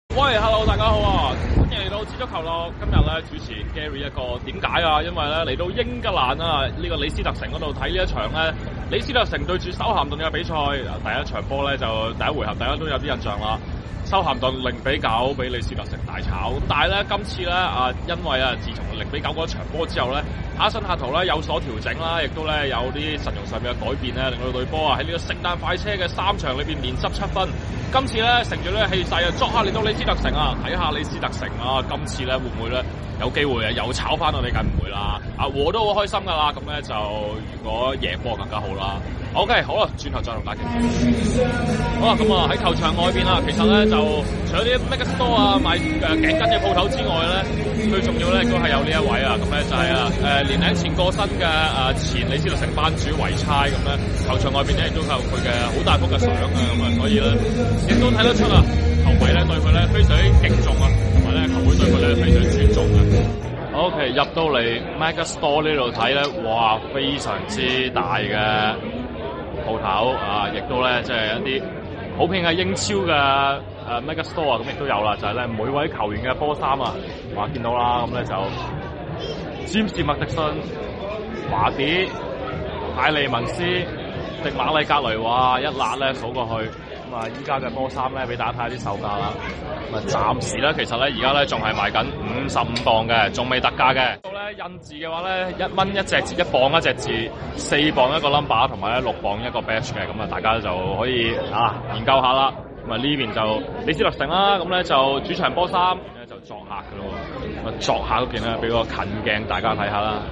喂 ，Hello， 大家好啊！歡迎嚟到知足球咯。今日咧主持 Gary 一個點解啊？因為咧嚟到英格蘭啊，呢個李斯特城嗰度睇呢一場咧，李斯特城對住修咸頓嘅比賽。第一場波咧就第一回合，大家都有啲印象啦。修咸頓0-9俾李斯特城大炒，但係咧今次咧因為自從0-9嗰場波之後咧，哈森客圖咧有所調整啦，亦都咧有啲陣容上面嘅改變咧，令到隊波喺呢個聖誕快車嘅3場裏邊連失7分。今次咧乘住呢個氣勢作客嚟到李斯特城啊，睇下李斯特城啊，今次咧會唔會咧有機會又炒翻我哋？梗唔會啦，和都好開心噶啦，咁咧就如果贏波更加好啦。OK， 好啦，轉頭再同大家好啦，咁喺球場外邊啦，其實咧就除咗啲 Mega Store 賣頸巾嘅鋪頭之外咧，最重要咧都係有呢一位咁咧就係年零前過身嘅前李斯特城班主維差，咁咧球場外邊咧亦都有佢嘅好大幅嘅相咁所以咧亦都睇得出球迷咧對佢咧非常之敬重同埋咧球會對佢咧非常尊重OK， 入到嚟 Mega Store 呢度睇咧，哇，非常之大嘅鋪頭亦都咧即係一啲普遍嘅英超嘅Mega Store 咁亦都有啦，就係咧每位球員嘅波衫話見到啦，咁咧就詹士麥迪遜、華迪、艾利文斯、迪馬利格雷，哇，一辣咧數過去。依家嘅波衫咧，俾大家睇下啲售價啦。暫時咧，其實咧而家咧仲係賣緊55磅嘅，仲未特價嘅。到咧印字嘅話咧，1蚊一隻字，1磅一隻字，4磅一個 number， 同埋咧6磅一個 badge 嘅。咁大家就可以研究下啦。咁呢邊就李斯特城啦，咁咧就主場波衫，咧就作客嘅咯。作客嗰件咧，俾個近鏡大家睇下啦。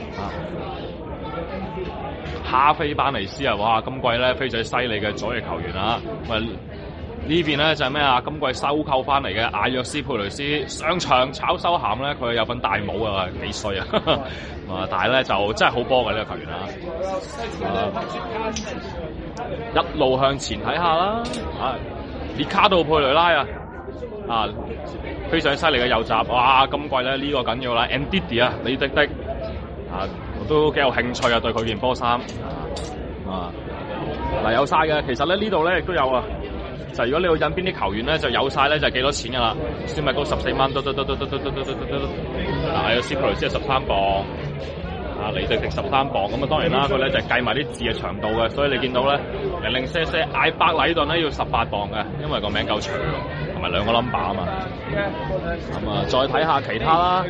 哈菲班尼斯哇！今季咧非常犀利嘅左翼球員呢邊咧就係咩今季收購翻嚟嘅艾約斯佩雷斯上場炒修咸咧，佢有份大帽幾衰但係咧就真係好波嘅呢個球員一路向前睇下啦列卡杜佩雷拉非常犀利嘅右閘，哇！今季咧呢個緊要啦 ，Ndidi 李迪迪我都幾有興趣對佢件波衫有晒嘅。其實咧呢度咧亦都有就如果你要引邊啲球員咧就有晒咧就幾多錢噶啦，先米高14蚊，有斯普雷斯係13磅，李迪迪13磅，咁當然啦佢咧就計埋啲字嘅長度嘅，所以你見到咧零舍艾伯禮頓咧要18磅嘅，因為個名夠長同埋2個 number 嘛。咁再睇下其他啦。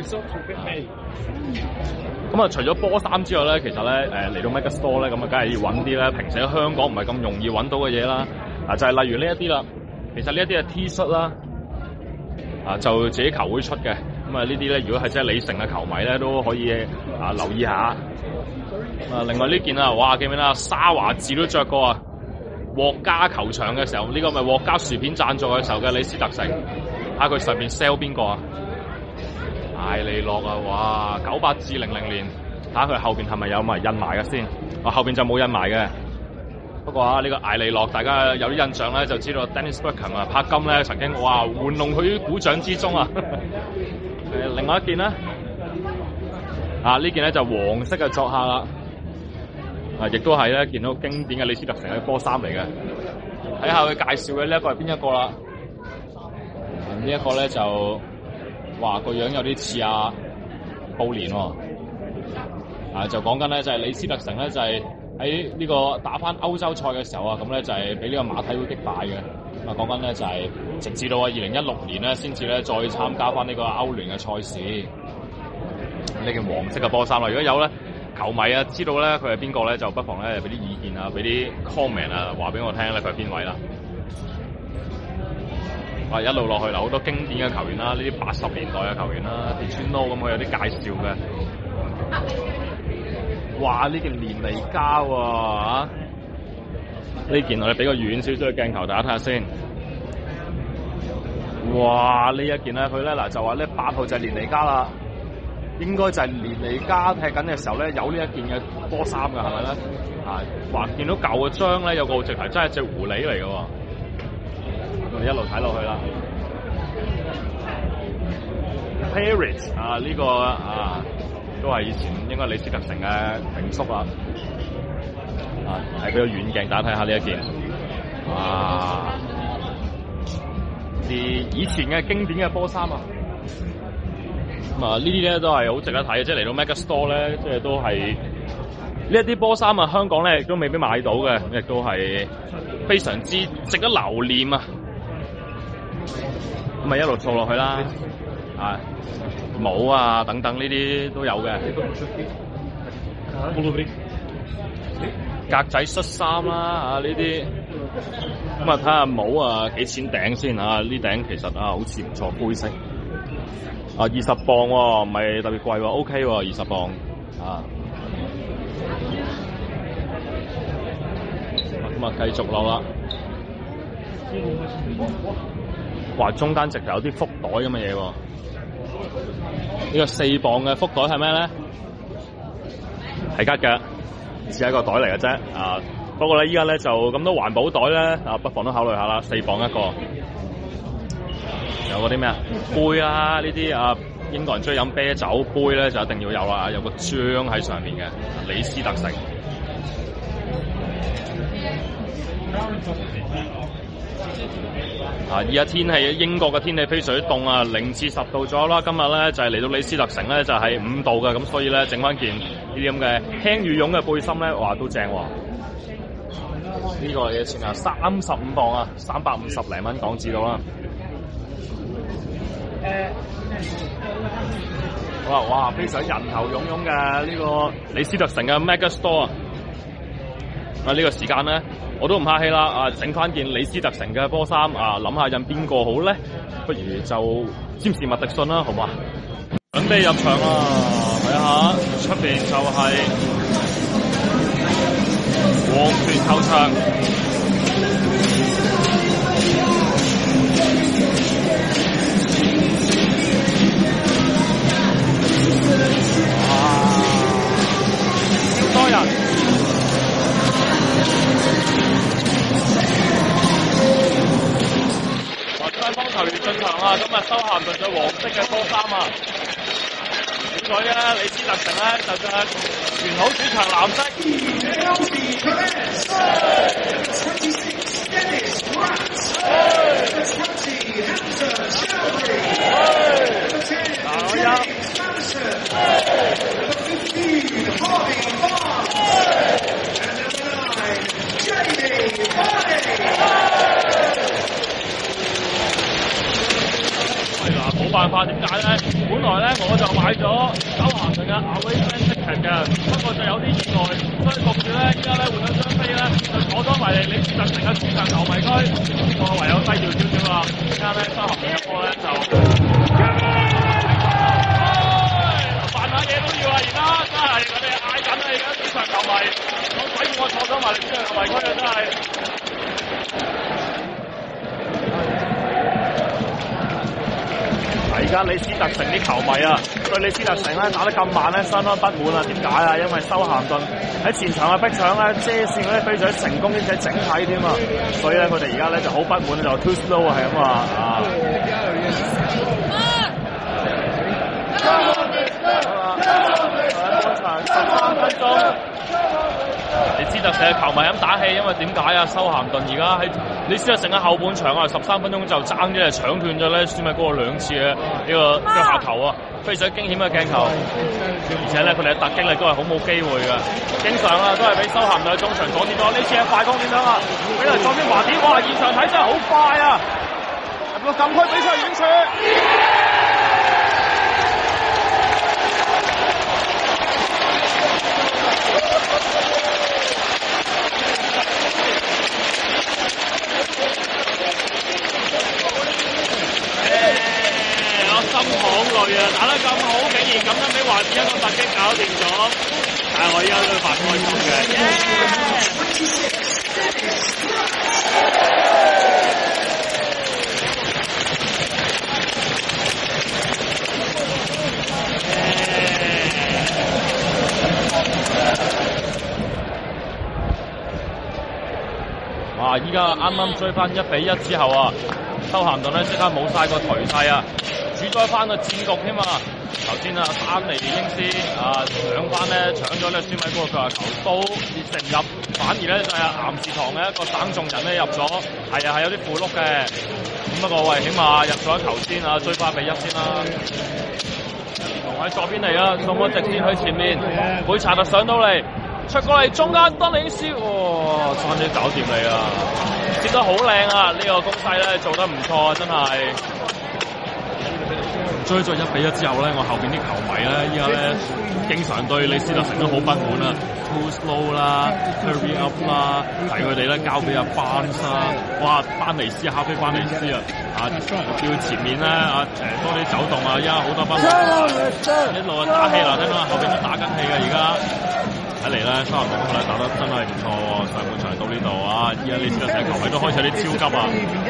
咁除咗波衫之外咧，其實咧嚟到 Mega Store 咧，咁梗係要揾啲咧平時喺香港唔係咁容易揾到嘅嘢啦。就係例如呢一啲啦，其實呢一啲係 T 恤啦，就自己球會出嘅。咁呢啲咧，如果係即係李城嘅球迷咧，都可以留意下。另外呢件哇，記唔記得沙華治都着過獲加球場嘅時候，呢個咪獲加薯片贊助嘅時候嘅李斯特城。睇下佢上面 sell 邊個艾利諾哇，98至00年，睇下佢後邊係咪有埋印埋嘅先。後邊就冇印埋嘅。不過呢個艾利諾，大家有啲印象咧，就知道 Dennis Bergkamp柏金咧曾經玩弄佢於鼓掌之中另外一件咧，呢件咧就黃色嘅作客啦，亦都係咧見到經典嘅李斯特城嘅波衫嚟嘅。睇下佢介紹嘅呢一個係邊一個啦？呢一個咧就話個樣有啲似布連就講緊咧就係李斯特城咧就係喺呢個打翻歐洲賽嘅時候咁咧就係俾呢個馬體會擊敗嘅。講緊咧就係直至到2016年咧先至咧再參加翻呢個歐聯嘅賽事。呢件黃色嘅波衫啦，如果有咧球迷知道咧佢係邊個咧，就不妨咧俾啲意見俾啲 comment 話俾我聽咧佢係邊位啦。一路落去好多經典嘅球員啦，呢啲80年代嘅球員啦 Dicino 咁，我有啲介紹嘅。哇！呢件連尼加呢件我哋俾個遠少少嘅鏡頭大家睇下先。哇！呢一件咧佢咧就話咧8號就係連尼加啦，應該就係連尼加踢緊嘅時候咧有呢一件嘅波衫㗎，係咪咧？哇！見到舊嘅章咧有個直頭真係隻狐狸嚟㗎喎。我哋一路睇落去啦。Paris 呢個都係以前應該李斯特城嘅名宿啦。係俾個遠鏡大家睇下呢一件。哇！ 啲以前嘅經典嘅波衫啊。咁啊，呢啲咧都係好值得睇嘅，即係嚟到 Mega Store 咧，即係都係呢一啲波衫啊，香港咧亦都未必買到嘅，亦都係非常之值得留念啊！咁咪一路掃落去啦，啊帽啊等等呢啲都有嘅，格仔恤衫啦啊呢啲，咁啊睇下帽啊幾錢頂先啊？呢頂其實啊好似唔錯，灰色。啊，20磅喎，唔係特別貴喎 ，OK 喎，20磅啊。咁啊，繼續落啦。哇，中間直頭有啲福袋咁嘅嘢喎。呢個4磅嘅福袋係咩咧？係吉嘅，只係一個袋嚟嘅啫。啊，不過咧依家咧就咁多環保袋咧，啊不妨都考慮下啦，4磅一個。有嗰啲咩啊杯啦，呢啲啊英國人中意飲啤酒杯咧就一定要有啦，有個章喺上面嘅李斯特城。啊！依家天氣英國嘅天氣非常之凍啊，0至10度左右啦。今日咧就係嚟到李斯特城咧就係5度嘅，咁所以咧整翻件呢啲咁嘅輕羽絨嘅背心咧，哇都正喎！呢個嘢錢啊，35磅啊，350零蚊港紙到啦。哇！非常人頭湧湧嘅呢個李斯特城嘅 Mega Store 啊！呢個時間咧，我都唔客氣啦，啊，整翻件李斯特城嘅波衫啊，諗下印邊個好咧？不如就詹士麥迪遜啦，好嘛？準備入場啦，睇下出邊就係黃泉球場。多人，雙方球員進場啊！今日修咸頓着黃色嘅波衫啊，所以咧李斯特城咧就着原好主場藍色。冇辦法，點解咧？本來咧我就買咗修咸頓嘅 Away Fan Ticket 嘅，不過就有啲意外，所以焗住咧，依家咧換咗張飛咧，就坐咗埋嚟李斯特城嘅主場球迷區，我唯有低調少少啦。而家咧修咸頓一波咧就扮下嘢都要啊！而家真係我哋嗌緊啊！而家主場球迷，我鬼叫我坐咗埋嚟主場球迷區啊！真係。而家李斯特城啲球迷啊，對李斯特城咧打得咁慢咧，相當不滿啊！點解啊？因為修咸頓喺前場嘅逼搶咧，遮線嗰啲非常之成功，兼且整體添啊！所以咧，佢哋而家咧就好不滿，就 too slow 啊，係咁話啊！半場13分鐘。李斯特城嘅球迷咁打氣，因為點解啊？修咸頓而家喺李斯特城嘅後半場啊，13分鐘就爭啲係搶斷咗咧，舒米高2次嘅呢個腳下球啊，非常驚險嘅鏡頭。而且咧，佢哋嘅突擊力都係好冇機會嘅，經常啊都係俾修咸頓嘅中場阻截咗。呢次嘅快攻點樣啊？俾嚟左邊華點，哇！現場睇真係好快啊！入到禁區比賽遠處。心好累啊！打得咁好，竟然咁樣俾華子一個突擊搞掂咗，但係我依家都發開心嘅。哇！依家啱啱追翻1-1之後啊，修咸頓咧即刻冇晒個頹勢啊！主宰翻個戰局添啊！頭先啊，丹尼英斯啊搶翻咧，搶咗呢舒米高嘅腳球都射唔入， 反而咧就係岩士堂嘅一個省眾人咧入咗，係啊係有啲負碌嘅。咁不過喂，起碼入咗一球先啊，追翻比1先啦。喺左邊嚟啊，送個直線去前面，貝查特上到嚟，出過嚟中間丹尼斯，哇，差啲搞掂你啊！接得好靚啊，呢個攻勢咧做得唔錯啊，真係。追咗1比1之後咧，我後邊啲球迷咧，依家咧經常對李斯特城都好不滿啊 ，too slow 啦 ，hurry up 啦，提佢哋咧交俾阿班啦，哇，班尼斯哈菲班尼斯啊，叫前面咧多啲走動啊，依家好多班一路打氣啦，聽到後邊都打緊氣嘅而家。睇嚟咧，修咸頓咧打得真係唔錯喎，上半場到呢度啊，依家李斯特城球迷都開始有啲超級啊，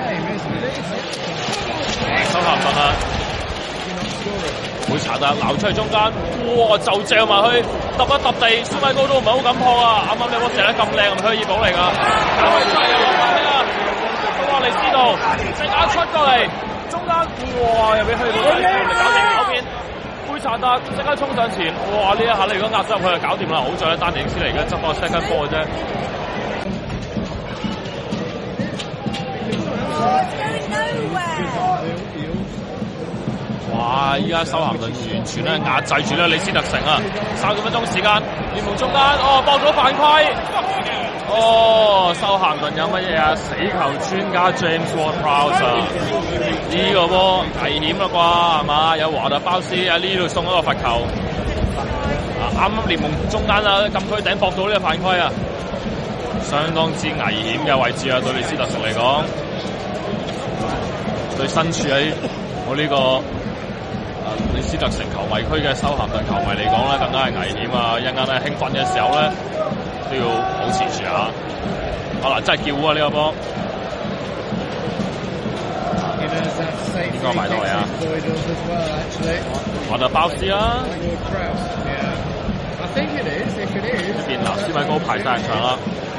修咸頓啊！會查達撈出去中間，哇！就掟埋去，揼一揼地，舒米高都唔係好敢撲啊！啱啱你個射得咁靚，係咪虛爾堡嚟㗎？搞嚟真係有冇計啊！到利斯度，即刻出過嚟，中間，哇！又俾虛爾堡嚟搞掂嗰邊，會查達即刻衝上前，哇！呢一下你如果壓咗入去就搞掂啦，好在咧丹尼斯嚟嘅執個 second ball 啫。哇！依家修咸頓完全咧壓制住咧李斯特城啊！3分鐘時間，聯盟中間，博咗犯規。修咸頓有乜嘢啊？死球專家 James Ward-Prowse 啊！呢個波危險啦啩，係嘛？有華特包斯喺呢度送一個罰球。啱啱聯盟中間啊，禁區頂博到呢個犯規啊！相當之危險嘅位置啊，對李斯特城嚟講，對身處喺我呢個李斯特城球迷區嘅修咸頓球迷嚟講咧，更加係危險啊！一陣間咧興奮嘅時候咧，都要保持住啊！嗱，真係叫啊呢個波，應該埋到嚟啊！華特包斯啦，呢邊嗱，斯米高排晒人場啦，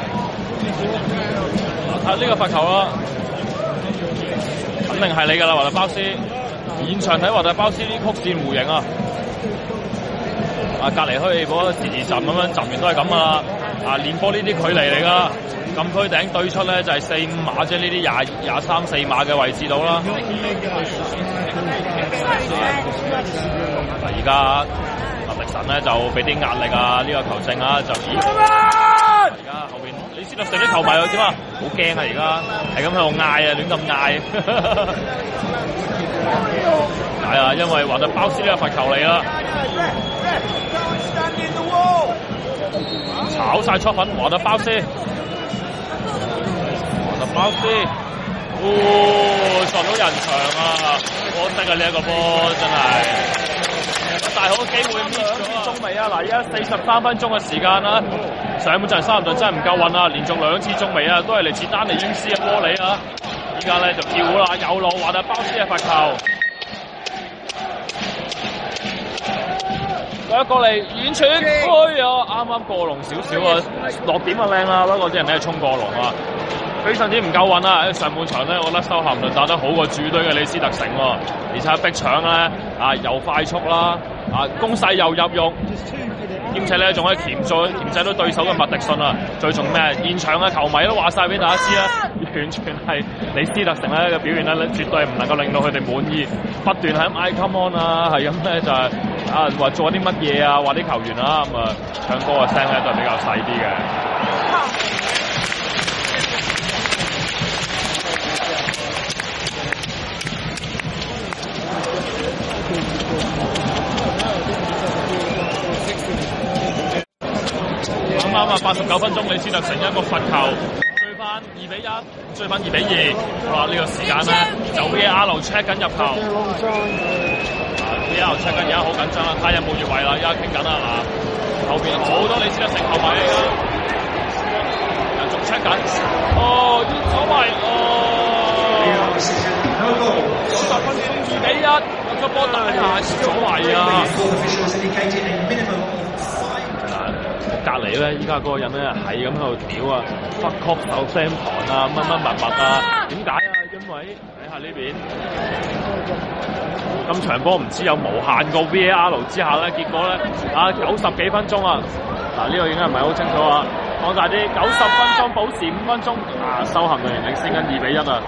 睇呢個罰球啦，肯定係你㗎啦，華特包斯。現場睇華特包斯啲曲線弧形啊！隔離虛嗰時陣咁樣，陣完都係咁噶啦。練波呢啲距離嚟㗎，禁區頂對出咧就係4-5碼啫，呢啲23、4碼嘅位置到啦。而家迪神咧就俾啲壓力啊，呢個球證啊就而家後邊李斯特城啲球迷又點啊？好驚啊！而家係咁喺度嗌啊，亂咁嗌。係啊，因為華特包斯呢個罰球嚟啦，炒晒出粉，華特包斯，撞到人牆啊！可惜啊，呢一個波真係，大好機會搣咗中楣啊！嗱，而家43分鐘嘅時間啦，上半場修咸頓真係唔夠運啊，連續2次中楣啊，都係嚟自丹尼英斯嘅波里啊！依家咧就叫啦，有落華特包斯嘅罰球。過嚟遠傳，哎呀，啱啱過龍少少啊，落點啊靚啦，不過啲人咧衝過龍啊，非常之唔夠運啊！喺上半場咧，我覺得修咸頓打得好過主隊嘅李斯特城喎，而且逼搶咧又快速啦，攻勢又入肉，兼且咧仲可以鉗制到對手嘅麥迪遜啊！最重咩？現場嘅球迷都話晒俾大家知啦，完全係李斯特城咧嘅表現咧，絕對唔能夠令到佢哋滿意，不斷喺咁嗌 come on 啊，係咁咧就係話做啲乜嘢啊，話啲球員啊咁唱歌嘅聲咧都係比較細啲嘅。啱啊！89分鐘，李斯特城一個罰球，追翻2比1，追翻2比2。好啦，呢個時間咧就 VAR check 緊入球。VAR check 緊，而家好緊張啦，睇下有冇越位啦，而家傾緊啦後邊好多李斯特城球迷嚟㗎，仲 check 緊。越咗位90分鐘2比1，個波打下越咗位啊！隔離咧，依家嗰個人咧係咁喺度屌啊，北曲手聲盤啊，乜乜物物啊，點解啊？因為睇下呢邊，咁場波唔知有無限個 VAR 之下咧，結果咧90幾分鐘啊，嗱呢個應該唔係好清楚啊， 放大啲，90分鐘保持5分鐘，啊，修咸頓領先緊2-1啊！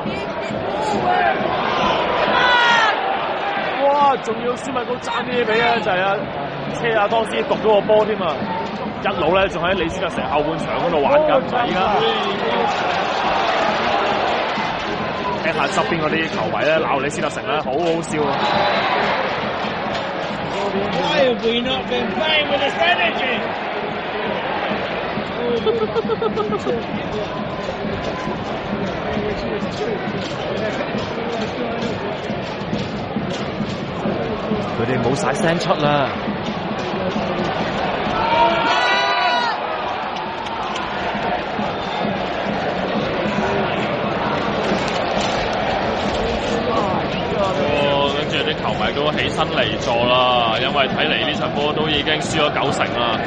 哇！仲要斯米高爭啲俾啊，就係啊車亞當斯讀咗個波添啊！一路咧仲喺李斯特城後半場嗰度玩緊，而家聽下側邊嗰啲球迷咧鬧李斯特城咧，好好笑啊！ Why have we not been playing with this energy? 佢哋冇晒聲出啦。跟住啲球迷都起身離座啦，因為睇嚟呢場波都已經輸咗90%啦。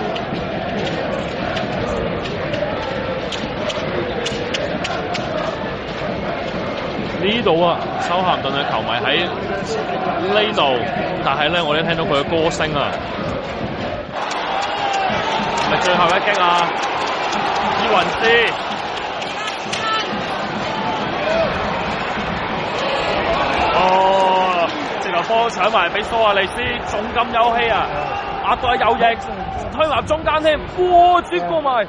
呢度啊，修咸頓嘅球迷喺呢度，但係咧我哋聽到佢嘅歌聲啊，係咪最後一擊啊？伊雲斯，哦，直頭波搶埋俾蘇亞利斯，仲咁有氣啊！壓到右翼，推埋中間添，哇！轉過埋。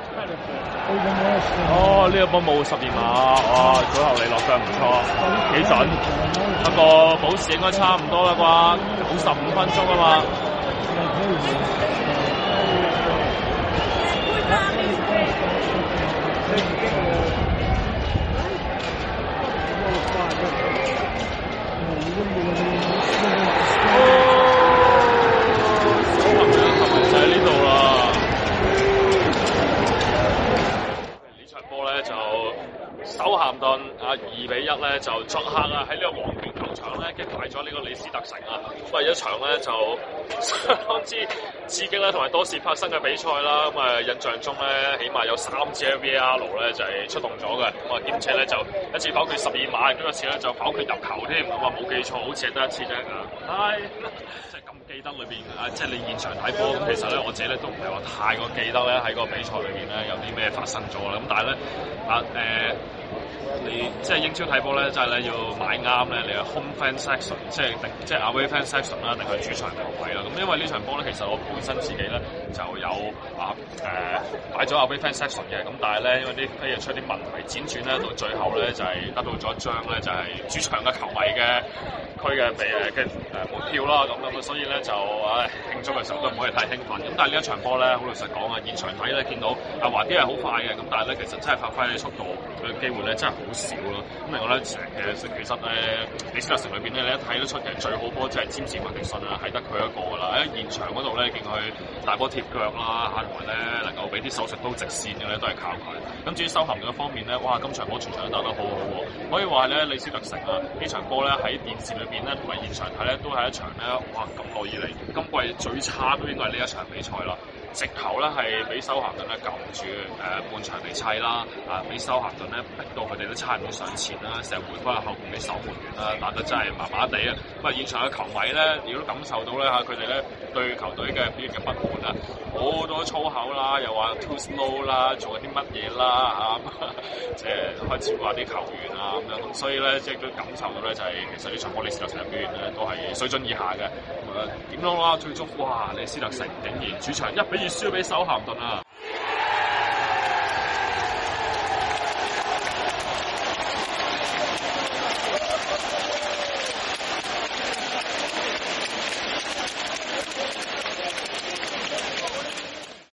哦，呢個波冇12碼，哇！左後利落腳唔錯，幾準。不過保時應該差唔多啦啩，95分鐘啊嘛。就喺呢度啦。呢場波咧就修咸頓啊2-1咧就作客啊喺呢個皇權球場咧擊敗咗呢個李斯特城啊。咁啊一場咧就相當之刺激啦，同埋多次發生嘅比賽啦。咁啊印象中咧起碼有3次 VAR 咧就係出動咗嘅。咁啊兼且咧就一次否決12碼，咁一次咧就否決入球添。咁啊冇記錯，好似係得一次啫。係。記得裏邊啊，即係你現場睇波咁，其實咧我自己咧都唔係話太過記得咧喺個比賽裏邊咧有啲咩發生咗啦。咁但係咧你即係英超睇波咧，就係咧要買啱咧你嘅 home fan section， 即係 away fan section 啦，定係主場球位啦。咁因為呢場波咧，其實我本身自己咧就有買咗 away fan section 嘅，咁但係咧因為啲飛出啲問題輾轉咧，到最後咧就係得到咗一張咧就係主場嘅球迷嘅區嘅門票啦，咁所以咧就慶祝嘅時候都唔可以太興奮。咁但係呢一場波咧，好老實講啊，現場睇咧見到華啲係好快嘅，咁但係咧其實真係發揮速度嘅機會咧真係好少咯。咁另外咧其實李斯特城裏邊咧你一睇得出其實最好波即係詹士麥迪遜啊，係得佢一個㗎啦。喺現場嗰度咧見佢大波貼腳啦，同埋咧能夠俾啲手術刀直線嘅咧都係靠佢。咁至於修咸頓嘅方面咧，哇今場波全場都打得好好喎，可以話咧李斯特城啊呢場波咧喺電視裏邊咧同埋現場睇咧都係一場咧哇咁耐以嚟今季最差都應該係呢一場比賽啦。直頭咧係俾修咸頓咧撳住半場嚟砌啦，俾修咸頓咧逼到佢哋都差唔多上前啦，成日回翻去後邊啲守門員啦，打得真係麻麻地啊！咁啊現場嘅球迷咧，亦都感受到咧佢哋咧對球隊嘅表現嘅不滿啊，好多粗口啦，又話 too slow 啦，做緊啲乜嘢啦即係開始話啲球員啊咁樣，咁所以咧即係都感受到咧就係其實呢場波李斯特城嘅表現咧都係水準以下嘅。點樣啦？最終哇，李斯特城竟然主場1-2輸咗俾修咸頓啊！